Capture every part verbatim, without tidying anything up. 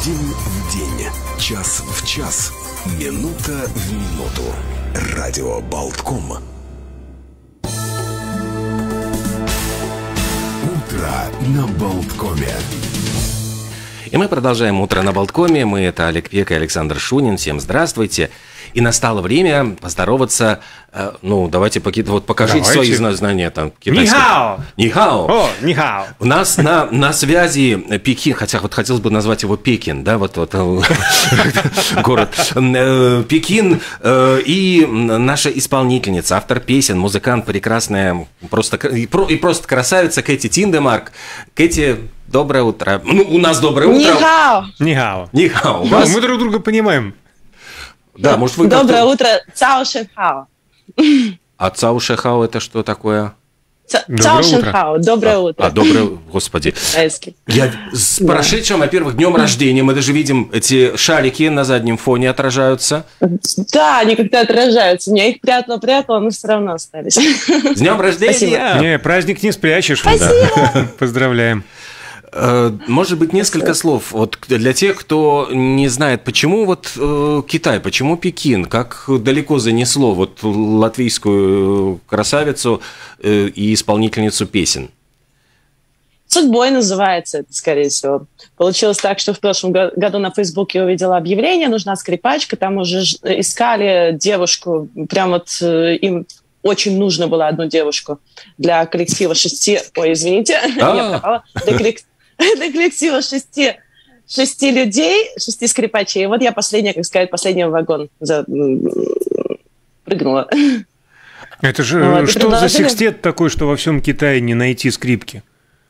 День в день, час в час, минута в минуту. Радио Болтком. Утро на Болткоме. И мы продолжаем «Утро на Болткоме». Мы — это Олег Пек и Александр Шунин. Всем здравствуйте. И настало время поздороваться. Э, ну, давайте вот покажите давайте. свои знания там китайского. Нихао! Нихао! О, нихао! У нас на, на связи Пекин, хотя вот хотелось бы назвать его Пекин, да, вот, вот город. Пекин и наша исполнительница, автор песен, музыкант прекрасная, просто и просто красавица Кэти Тиндемарк. Кэти, доброе утро. Ну, у нас доброе утро. Нихао! Нихао. Нихао. Да, мы друг друга понимаем. Да, может, вы Доброе утро, Цао Шэнхао. А Цао Шэнхао это что такое? Цао Шэнхао, доброе утро. А, доброе, господи. Я с прошедшим, во-первых, днем рождения. Мы даже видим, эти шарики на заднем фоне отражаются. Да, они как-то отражаются. Я их прятала-прятала, но все равно остались. С днем рождения! Не, праздник не спрячешь. Спасибо! Поздравляем. Может быть, несколько слов вот для тех, кто не знает, почему вот э, Китай, почему Пекин, как далеко занесло вот латвийскую красавицу э, и исполнительницу песен? Судьбой называется это, скорее всего. Получилось так, что в прошлом году на Фейсбуке я увидела объявление, нужна скрипачка, там уже искали девушку, прям вот им очень нужно было одну девушку для коллектива шести... Ой, извините, я пропала. Для коллектива Для коллектива шести, шести людей, шести скрипачей. И вот я последняя, как сказать, последний вагон за... прыгнула. Это же вот, что за секстет такой, что во всем Китае не найти скрипки?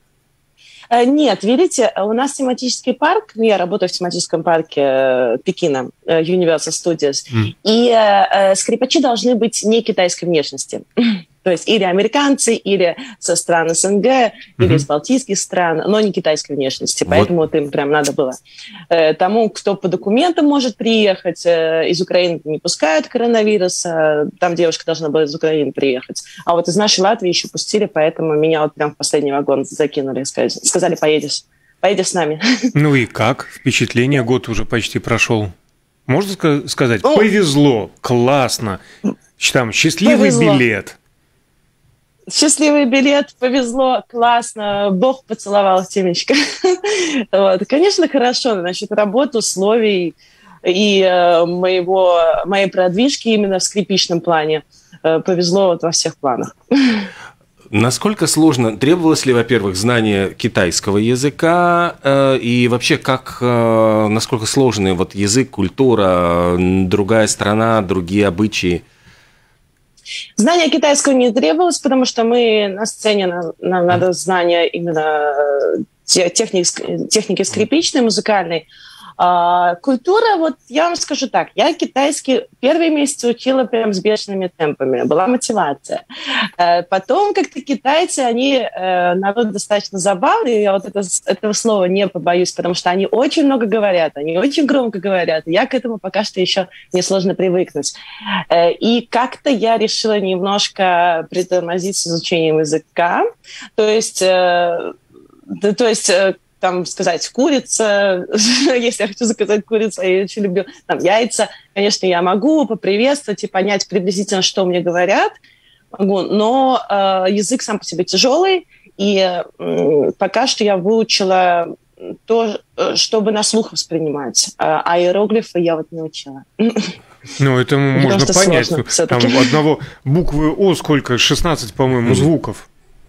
Нет, видите, у нас тематический парк, я работаю в тематическом парке Пекина, Universal Studios, mm. и э, скрипачи должны быть не китайской внешности. То есть или американцы, или со стран СНГ, mm-hmm. или из балтийских стран, но не китайской внешности. Вот. Поэтому вот им прям надо было. Э, тому, кто по документам может приехать, э, из Украины не пускают коронавирус, э, там девушка должна была из Украины приехать. А вот из нашей Латвии еще пустили, поэтому меня вот прям в последний вагон закинули, сказали, сказали поедешь, поедешь с нами. Ну и как? Впечатление, год уже почти прошел. Можно сказать, ну, повезло, классно, там счастливый повезло. билет. Счастливый билет, повезло, классно, Бог поцеловал темечко. Вот. Конечно, хорошо, насчет работы, условий и э, моего, моей продвижки именно в скрипичном плане. Э, повезло вот во всех планах. Насколько сложно, требовалось ли, во-первых, знание китайского языка э, и вообще как, э, насколько сложный вот язык, культура, другая страна, другие обычаи? Знания китайского не требовалось, потому что мы на сцене, нам, нам надо знания именно техники, техники скрипичной, музыкальной. А, культура, вот я вам скажу так, я китайский первые месяцы учила прям с бешеными темпами, была мотивация. А, потом как-то китайцы, они э, народ достаточно забавный, я вот это, этого слова не побоюсь, потому что они очень много говорят, они очень громко говорят, я к этому пока что еще не сложно привыкнуть. Э, и как-то я решила немножко притормозить с изучением языка, то есть, э, да, то есть э, там сказать курица, если я хочу заказать курицу, я очень люблю, там яйца, конечно, я могу поприветствовать и понять приблизительно, что мне говорят, могу, но э, язык сам по себе тяжелый, и э, пока что я выучила то, чтобы на слух воспринимать, а иероглифы я вот не учила. Ну, это можно понять. Там одного буквы О сколько? шестнадцать, по-моему, звуков.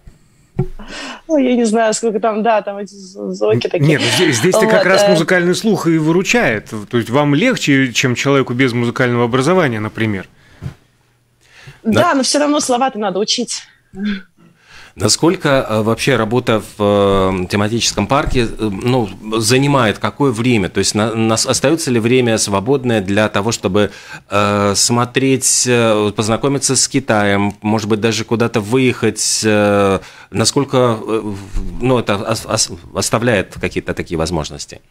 Ой, я не знаю, сколько там, да, там эти звуки такие. Нет, здесь, здесь вот, как раз музыкальный слух и выручает. То есть вам легче, чем человеку без музыкального образования, например. Да, да, но все равно слова-то надо учить. Насколько вообще работа в тематическом парке, ну, занимает какое время? То есть на, на, остается ли время свободное для того, чтобы э, смотреть, познакомиться с Китаем, может быть, даже куда-то выехать? Э, насколько э, ну, это ос, оставляет какие-то такие возможности?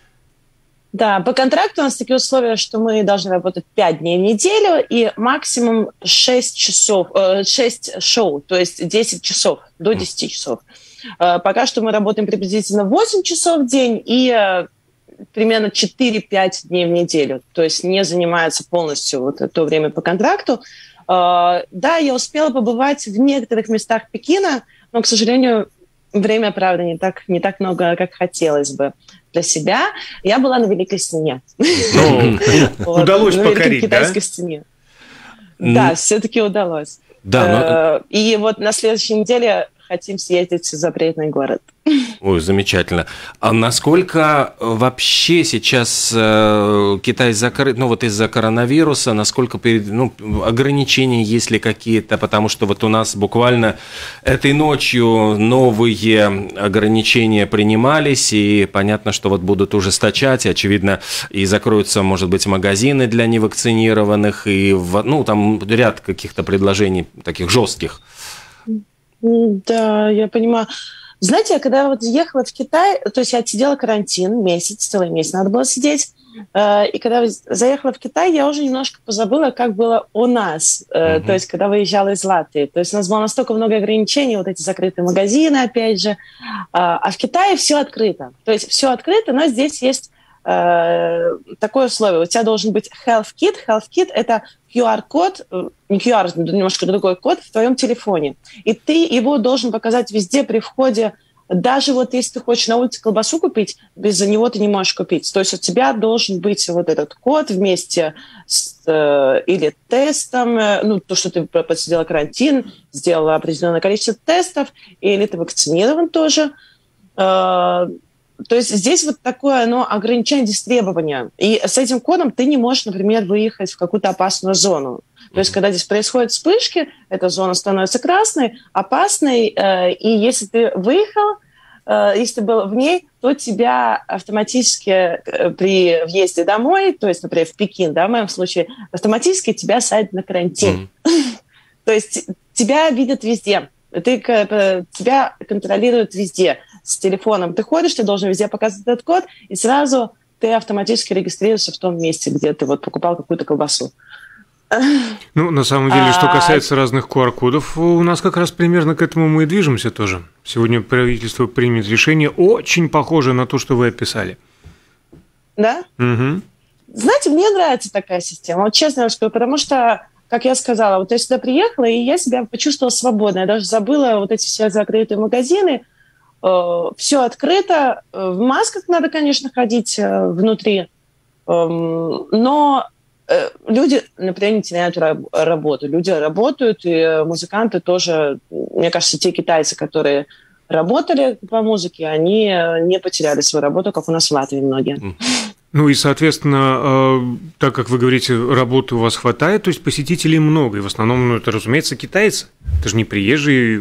Да, по контракту у нас такие условия, что мы должны работать пять дней в неделю и максимум шесть часов, шесть шоу, то есть десять часов, до десяти часов. Пока что мы работаем приблизительно восемь часов в день и примерно четыре-пять дней в неделю, то есть не занимается полностью вот то время по контракту. Да, я успела побывать в некоторых местах Пекина, но, к сожалению, время, правда, не так, не так много, как хотелось бы для себя. Я была на Великой Стене. Удалось покорить, да? На Китайской стене. Да, все-таки удалось. И вот на следующей неделе хотим съездить в запретный город. Ой, замечательно. А насколько вообще сейчас э, Китай закрыт, ну вот из-за коронавируса, насколько ну, ограничения есть ли какие-то, потому что вот у нас буквально этой ночью новые ограничения принимались, и понятно, что вот будут ужесточать, и, очевидно, и закроются, может быть, магазины для невакцинированных, и ну там ряд каких-то предложений таких жестких. Да, я понимаю. Знаете, я когда вот ехала в Китай, то есть я отсидела карантин, месяц, целый месяц надо было сидеть, и когда заехала в Китай, я уже немножко позабыла, как было у нас, mm-hmm. то есть когда выезжала из Латвии. То есть у нас было настолько много ограничений, вот эти закрытые магазины, опять же, а в Китае все открыто. То есть все открыто, но здесь есть такое условие. У тебя должен быть Health Kit. Health Kit – это ку ар-код, не ку ар, немножко другой код в твоем телефоне. И ты его должен показать везде при входе. Даже вот если ты хочешь на улице колбасу купить, без него ты не можешь купить. То есть у тебя должен быть вот этот код вместе с э, или тестом, э, ну, то, что ты подсидела карантин, сделала определенное количество тестов, или ты вакцинирован тоже. Э, То есть здесь вот такое ну, ограничение, здесь требования. И с этим кодом ты не можешь, например, выехать в какую-то опасную зону. То есть когда здесь происходят вспышки, эта зона становится красной, опасной, э, и если ты выехал, э, если ты был в ней, то тебя автоматически э, при въезде домой, то есть, например, в Пекин, да, в моем случае, автоматически тебя садят на карантин. Mm-hmm. То есть тебя видят везде. Ты, тебя контролируют везде с телефоном. Ты ходишь, ты должен везде показывать этот код, и сразу ты автоматически регистрируешься в том месте, где ты вот покупал какую-то колбасу. Ну, на самом деле, что касается разных ку ар-кодов, у нас как раз примерно к этому мы и движемся тоже. Сегодня правительство примет решение, очень похожее на то, что вы описали. Да? Угу. Знаете, мне нравится такая система, вот честно вам скажу, потому что как я сказала, вот я сюда приехала, и я себя почувствовала свободно. Я даже забыла вот эти все закрытые магазины. Э, все открыто. В масках надо, конечно, ходить э, внутри. Э, но э, люди, например, не теряют раб- работу. Люди работают, и музыканты тоже, мне кажется, те китайцы, которые работали по музыке, они не потеряли свою работу, как у нас в Латвии многие. Ну и, соответственно, так как вы говорите, работы у вас хватает, то есть посетителей много, и в основном, ну, это, разумеется, китайцы. Это же не приезжие.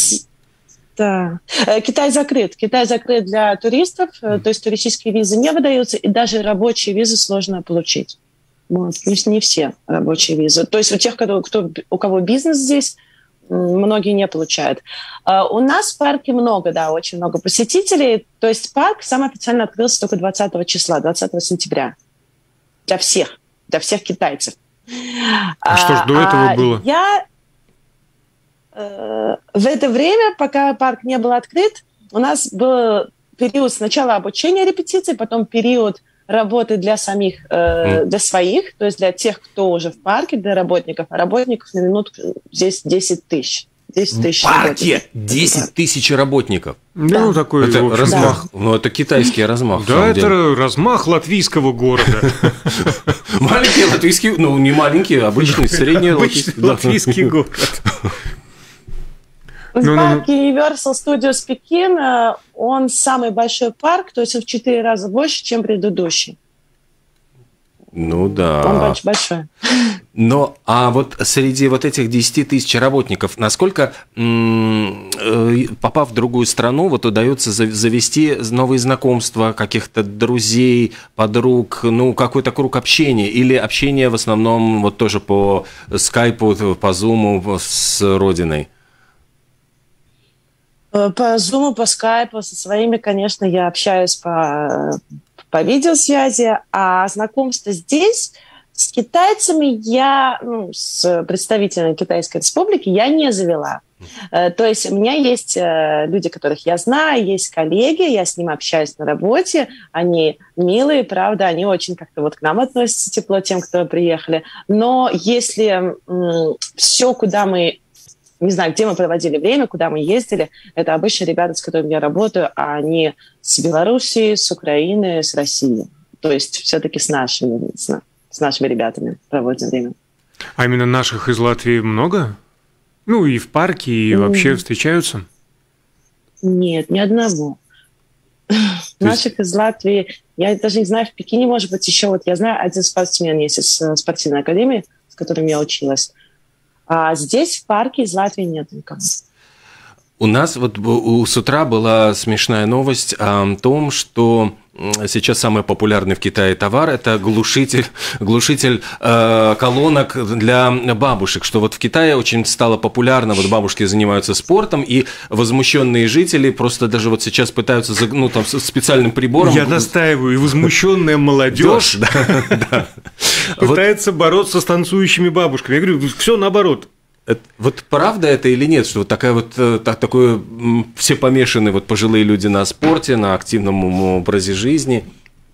Да. Китай закрыт. Китай закрыт для туристов, mm. то есть туристические визы не выдаются, и даже рабочие визы сложно получить. Вот. Не, не все рабочие визы. То есть у тех, кто, кто, у кого бизнес здесь, многие не получают. Uh, у нас в парке много, да, очень много посетителей. То есть парк сам официально открылся только двадцатого числа, двадцатого сентября. Для всех, для всех китайцев. А uh, что ж до этого uh, было? Я uh, в это время, пока парк не был открыт, у нас был период сначала обучения репетиций, потом период работы для самих, э, для своих, то есть для тех, кто уже в парке, для работников. А работников на минутку здесь десять тысяч. десять тысяч в парке десять тысяч работников. Да. Ну, такой это общем, размах. Да. Ну, это китайский размах. Да, это деле. размах латвийского города. Маленький латвийский, ну, не маленький, обычный, средний латвийский город. Парк Universal Studios Пекин, он самый большой парк, то есть он в четыре раза больше, чем предыдущий. Ну да. Он большой. Но, а вот среди вот этих десяти тысяч работников, насколько, попав в другую страну, вот удается завести новые знакомства, каких-то друзей, подруг, ну, какой-то круг общения, или общение в основном вот тоже по скайпу, по зуму с родиной? По Zoom, по скайпу со своими, конечно, я общаюсь по, по видеосвязи, а знакомство здесь, С китайцами я, ну, с представителями Китайской Республики я не завела. То есть у меня есть люди, которых я знаю, есть коллеги, я с ними общаюсь на работе, они милые, правда, они очень как-то вот к нам относятся тепло, тем, кто приехали. Но если м- все, куда мы, не знаю, где мы проводили время, куда мы ездили, это обычно ребята, с которыми я работаю, а они с Белоруссии, с Украины, с России. То есть все-таки с нашими, с, с нашими ребятами проводим время. А именно наших из Латвии много? Ну, и в парке, и вообще встречаются? Нет, ни одного. Наших из Латвии, я даже не знаю, в Пекине, может быть, еще вот я знаю, один спортсмен есть из спортивной академии, с которым я училась. А здесь, в парке, из Латвии нет никого. У нас вот у, с утра была смешная новость о том, что сейчас самый популярный в Китае товар – это глушитель, глушитель э, колонок для бабушек, что вот в Китае очень стало популярно, вот бабушки занимаются спортом, и возмущенные жители просто даже вот сейчас пытаются, ну, там, специальным прибором… Я настаиваю, и возмущенная молодежь пытается бороться с танцующими бабушками. Я говорю, все наоборот. Вот правда это или нет, что вот такая вот так, такое все помешаны вот пожилые люди на спорте, на активном образе жизни?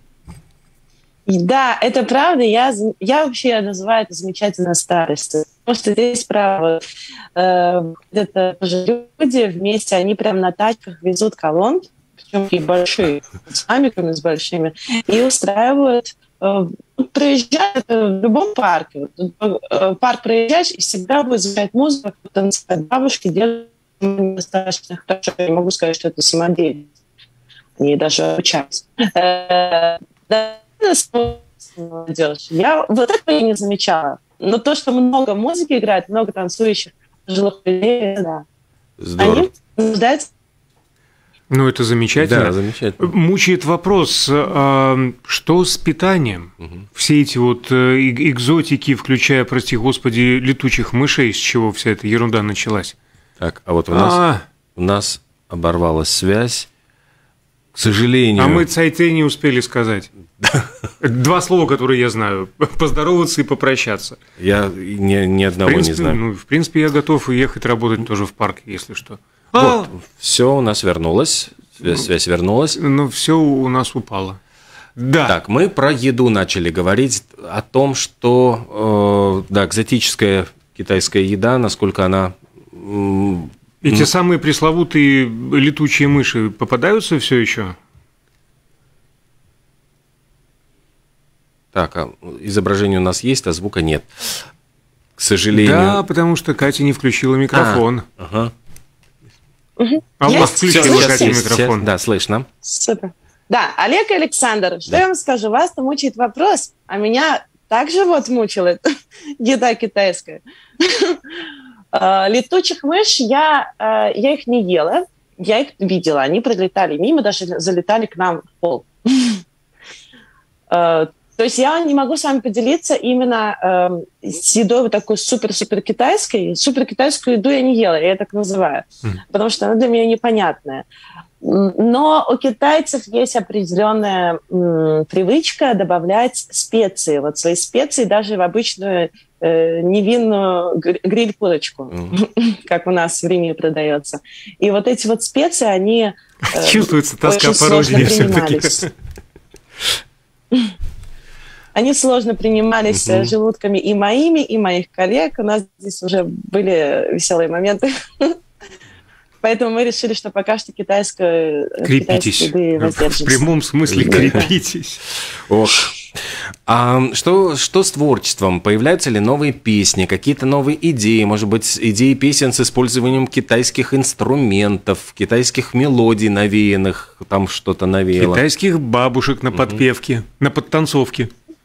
Да, это правда. Я, я вообще называю это замечательной старостью. Потому что здесь, правда, э, это люди вместе, они прям на тачках везут колонки, причем такие большие, с мамиками, с большими, и устраивают. Проезжают в любом парке. В парк проезжаешь, и всегда будет звучать музыка, танцевать бабушки, дедушки достаточно хорошо. Я не могу сказать, что это самодеятельность. Они даже обучаются. Молодежь. Я вот этого я не замечала. Но то, что много музыки играет, много танцующих пожилых людей, да. Здорово. Они нуждаются. Ну, это замечательно. Да, замечательно. Мучает вопрос, а что с питанием? Угу. Все эти вот экзотики, включая, прости господи, летучих мышей, с чего вся эта ерунда началась? Так, а вот у нас, А-а-а. у нас оборвалась связь, к сожалению. А мы цайте не успели сказать. Два слова, которые я знаю. Поздороваться и попрощаться. Я ни, ни одного в принципе, не знаю. Ну, в принципе, я готов ехать работать тоже в парк, если что. Вот, а! Все у нас вернулось, связь, связь вернулась. Но все у нас упало. Да. Так, мы про еду начали говорить, о том, что, э, да, экзотическая китайская еда, насколько она… Э, И ну, те самые пресловутые летучие мыши попадаются все еще? Так, а изображение у нас есть, а звука нет. К сожалению. Да, потому что Катя не включила микрофон. А, ага. Угу. А у вас включила Катя микрофон. Да, слышно. Супер. Да, Олег и Александр, что да. я вам скажу, вас-то мучает вопрос, а меня также вот мучила еда китайская. Летучих мышь я, я их не ела, я их видела, они пролетали мимо, даже залетали к нам в пол. То есть я не могу с вами поделиться именно э, с едой вот такой супер-супер китайской. Супер китайскую еду я не ела, я так называю, mm. потому что она для меня непонятная. Но у китайцев есть определенная м, привычка добавлять специи. Вот свои специи даже в обычную э, невинную гриль-курочку, mm. как у нас в Риме продается. И вот эти вот специи, они э, чувствуется тоска по родине все-таки. Они сложно принимались uh-huh. желудками и моими, и моих коллег. У нас здесь уже были веселые моменты. Поэтому мы решили, что пока что китайская крепитесь. В прямом смысле крепитесь. Ох. А что, что с творчеством? Появляются ли новые песни, какие-то новые идеи? Может быть, идеи песен с использованием китайских инструментов, китайских мелодий навеянных, там что-то навеяло? Китайских бабушек на подпевке, uh-huh. на подтанцовке.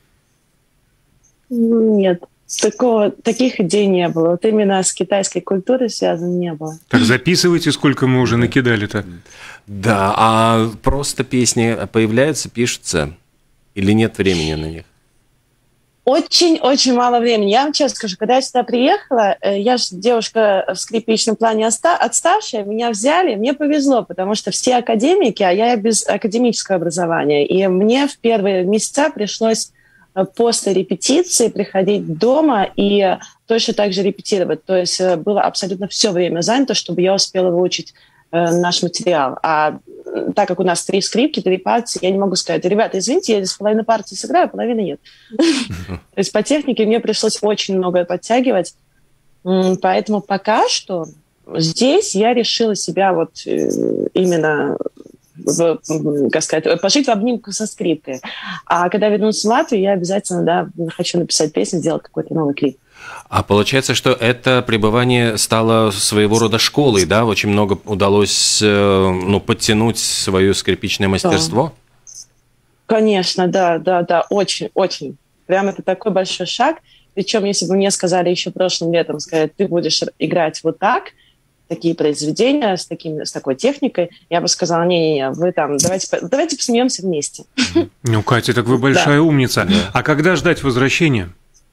Нет, такого, таких идей не было. Вот именно с китайской культурой связано не было. Так записывайте, сколько мы уже накидали-то. Да, а просто песни появляются, пишутся, или нет времени на них? Очень-очень мало времени. Я вам честно скажу, когда я сюда приехала, я же девушка в скрипичном плане отставшая, меня взяли, мне повезло, потому что все академики, а я без академического образования, и мне в первые месяца пришлось после репетиции приходить дома и точно так же репетировать. То есть было абсолютно все время занято, чтобы я успела выучить наш материал. А так как у нас три скрипки, три партии, я не могу сказать: ребята, извините, я здесь половину партии сыграю, половины нет. То есть по технике мне пришлось очень многое подтягивать. Поэтому пока что здесь я решила себя вот именно, в, как сказать, пожить в обнимку со скрипкой. А когда вернусь в Латвию, я обязательно, да, хочу написать песню, сделать какой-то новый клип. А получается, что это пребывание стало своего рода школой, да? Очень много удалось, ну, подтянуть свое скрипичное мастерство? Да. Конечно, да, да, да, очень, очень. Прям это такой большой шаг. Причем, если бы мне сказали еще прошлым летом, сказать, ты будешь играть вот так, такие произведения с, таким, с такой техникой, я бы сказала: не-не-не, вы там, давайте, давайте посмеемся вместе. Ну, Катя, так вы большая умница. А когда ждать возвращения?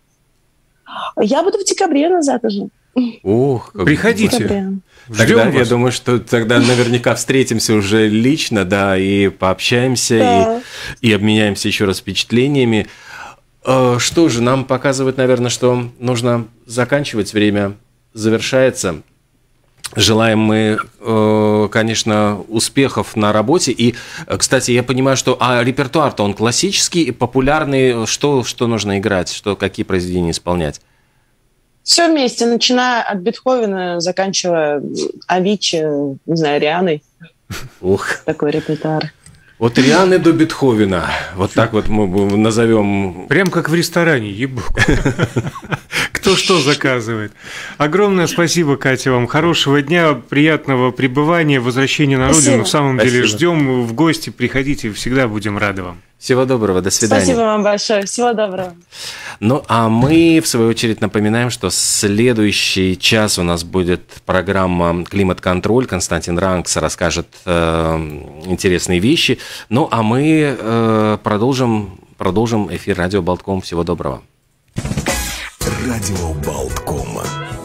Я буду в декабре назад уже. Ух, как приходите. Тогда я думаю, что тогда наверняка встретимся уже лично, да, и пообщаемся, да. и, и обменяемся еще раз впечатлениями. Что же, нам показывает, наверное, что нужно заканчивать, время завершается. Желаем мы, конечно, успехов на работе. И, кстати, я понимаю, что а репертуар-то он классический и популярный. Что, что нужно играть? Что, какие произведения исполнять? Все вместе, начиная от Бетховена, заканчивая Авичи, не знаю, Рианой. Ух. Такой репертуар. От Рианы до Бетховена. Вот так вот мы назовем. Прям как в ресторане, ебу. Кто что заказывает. Огромное спасибо, Катя, вам. Хорошего дня, приятного пребывания, возвращения на спасибо. родину. В самом спасибо. деле ждем в гости, приходите, всегда будем рады вам. Всего доброго, до свидания. Спасибо вам большое, всего доброго. Ну, а мы, в свою очередь, напоминаем, что следующий час у нас будет программа «Климат-контроль». Константин Рангс расскажет э, интересные вещи. Ну, а мы э, продолжим, продолжим эфир радио Болтком. Всего доброго. Радио Болтком.